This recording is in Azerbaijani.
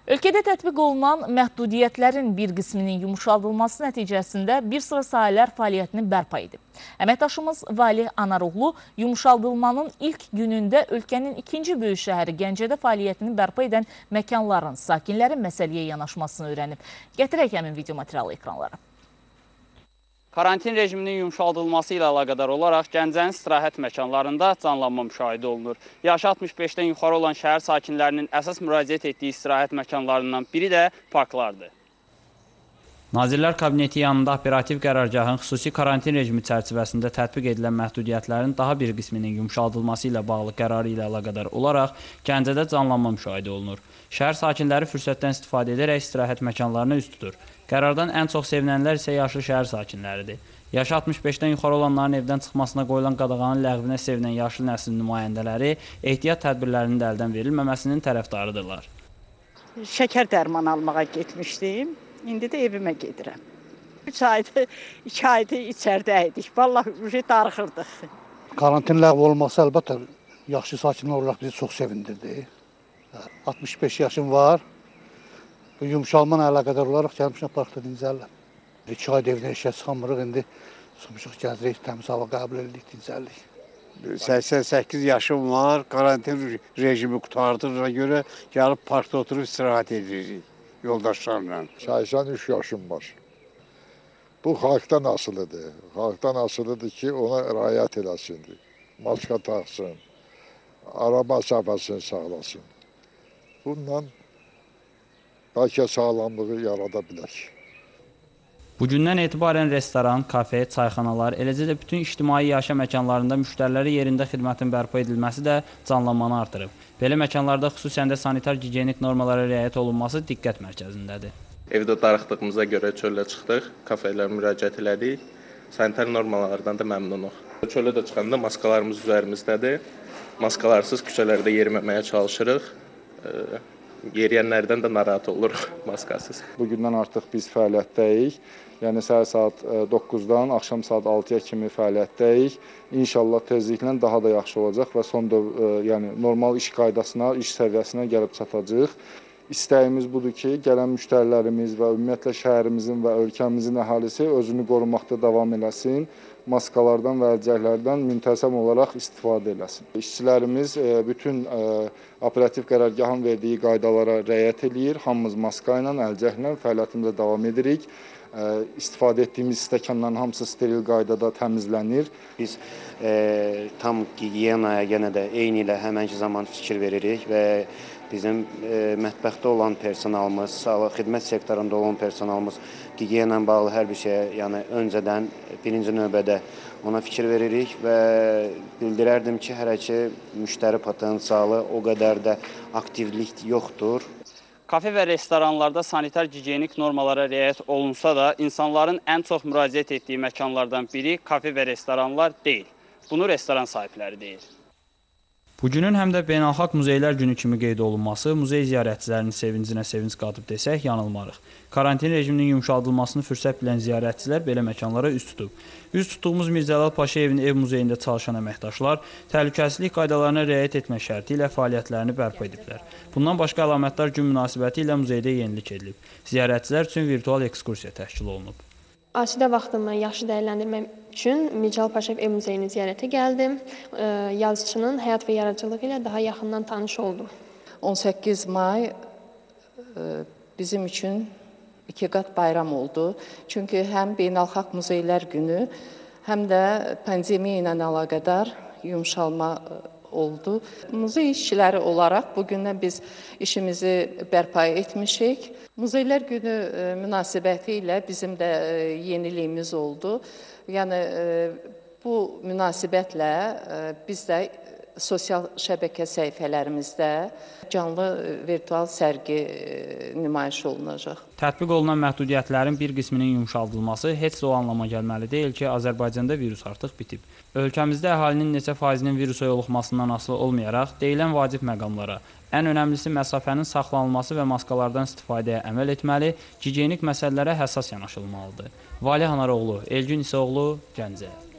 Ölkədə tətbiq olunan məhdudiyyətlərin bir qisminin yumuşaldılması nəticəsində bir sıra sahələr fəaliyyətini bərpa edib. Əməkdaşımız Valih Anaroğlu yumuşaldılmanın ilk günündə ölkənin ikinci böyük şəhəri Gəncədə fəaliyyətini bərpa edən məkanların, sakinlərin məsələyə yanaşmasını öyrənib. Gətirək həmin video materialı ekranlara. Karantin rejiminin yumuşaldılması ilə əlaqədar olaraq Gəncənin istirahət məkanlarında canlanma müşahidə olunur. Yaşı 65-dən yuxarı olan şəhər sakinlərinin əsas müraciət etdiyi istirahət məkanlarından biri də parklardır. Nazirlər Kabineti yanında operativ qərargahın xüsusi karantin rejimi çərçivəsində tətbiq edilən məhdudiyyətlərin daha bir qisminin yumuşaldılması ilə bağlı qərarı ilə əlaqədar olaraq Gəncədə canlanma müşahidə olunur. Şəhər sakinləri fürsətdən istifadə edərək istirahət məkanlarına üst tutur. Qərardan ən çox sevinənlər isə yaşlı şəhər sakinləridir. Yaşı 65-dən yuxarı olanların evdən çıxmasına qoyulan qadağanın ləğvinə sevinən yaşlı nəslin nümayəndələri ehtiyat tədbirlərinin də əldən verilməməsinin tərəfdarıdırlar. Şəkər dərman almağa getmişdim. İndi də evimə gedirəm. 2 aydır içəridə idik. Vallahi darıxırdıq. Karantin ləğv olması əlbəttə yaşlı sakinlər olaraq bizi çox sevindirdi. 65 yaşım var. Bu yumuşalma əlaqədar olaraq gəlmişəm parkda dincəlirəm. 2 ayda evdən işə çıxamırıq, indi çıxmışıq gəzirik, təmiz hava qəbul edirik, dincəlirik. 88 yaşım var, karantin rejimi qurtardığına görə gəlib parkda oturub istirahət edirik yoldaşlarla. 83 yaşım var. Bu xalqdan asılıdır. Xalqdan asılıdır ki, ona riayət eləsin, maska taxsın, araba məsafəsini sağlasın. Bununla bəlkə sağlamlığı yarada bilər. Bugündən etibarən restoran, kafe, çayxanalar, eləcə də bütün ictimai yaşam məkanlarında müştəriləri yerində xidmətin bərpa edilməsi də canlanmanı artırıb. Belə məkanlarda xüsusən də sanitar-gigiyenik normalara riayət olunması diqqət mərkəzindədir. Evdə darıxdığımıza görə çölə çıxdıq, kafelərə müraciət elədik. Sanitar normalardan da məmnunuq. Çölə də çıxanda maskalarımız üzərimizdədir. Maskalarsız küçələrdə yeriməməyə çalışırıq. Yeriyənlərdən də narahat oluruq maskasız. Bugündən artıq biz fəaliyyətdəyik. Yəni səhər saat 9-dan axşam saat 6-ya kimi fəaliyyətdəyik. İnşallah tezliklə daha da yaxşı olacaq və yəni normal iş qaydasına, iş səviyyəsinə gəlib çatacağıq. İstəyimiz budur ki, gələn müştərilərimiz və ümumiyyətlə şəhərimizin və ölkəmizin əhalisi özünü qorumaqda davam eləsin, maskalardan və əlcəklərdən müntəzəm olaraq istifadə eləsin. İşçilərimiz bütün operativ qərargahın verdiyi qaydalara riayət eləyir. Hamımız maska ilə, əlcəklə fəaliyyətimizə davam edirik. İstifadə etdiyimiz stəkanların hamısı steril qaydada təmizlənir. Biz tam gigiyenaya yenə də eyni ilə həmənki zaman fikir veririk və bizim mətbəxdə olan personalımız, sağlıq xidmət sektorunda olan personalımız gigiyena ilə bağlı hər bir şeyə, yəni öncədən birinci növbədə ona fikir veririk və bildirərdim ki, hələ ki müştəri potensialı o qədər də aktivlik yoxdur. Kafe və restoranlarda sanitar-gigiyenik normalara riayət olunsa da, insanların ən çox müraciət etdiyi məkanlardan biri kafe və restoranlar deyil. Bunu restoran sahibləri deyir. Bugünün həm də Beynəlxalq Muzeylər Günü kimi qeyd olunması muzey ziyarətçilərinin sevincinə sevinc qatıb desək yanılmarıq. Karantin rejiminin yumuşaldılmasını fürsət bilən ziyarətçilər belə məkanlara üst tutub. Üst tutduğumuz Mirzəlal Paşayevin ev muzeyində çalışan əməkdaşlar təhlükəsizlik qaydalarına riayət etmək şərti ilə fəaliyyətlərini bərpa ediblər. Bundan başqa əlamətdar gün münasibəti ilə muzeydə yenilik edilib. Ziyarətçilər üçün virtual ekskursiya təşkil olunub. Asudə vaxtımı yaxşı dəyərləndirmək üçün Mirzəlal Paşayev ev muzeyini ziyarətə gəldim. Yazıçının həyat və yaradıcılığı ilə daha yaxından tanış oldum. 18 may bizim üçün 2 qat bayram oldu. Çünki həm Beynəlxalq Muzeylər Günü, həm də pandemiya ilə əlaqədar yumşalma oldu. Muzey işçiləri olaraq bugündən biz işimizi bərpa etmişik. Muzeylər Günü münasibəti ilə bizim də yeniliyimiz oldu. Yəni bu münasibətlə biz də sosial şəbəkə səhifələrimizdə canlı virtual sərgi nümayiş olunacaq. Tətbiq olunan məhdudiyyətlərin bir qisminin yumşaldılması heç də o anlama gəlməli deyil ki, Azərbaycanda virus artıq bitib. Ölkəmizdə əhalinin neçə faizinin virusa yoluxmasından asılı olmayaraq deyilən vacib məqamlara, ən önəmlisi məsafənin saxlanılması və maskalardan istifadəyə əməl etməli, gigiyenik məsələlərə həssas yanaşılmalıdır. Valih Anaroğlu, Elgün İsoğlu, Gəncə.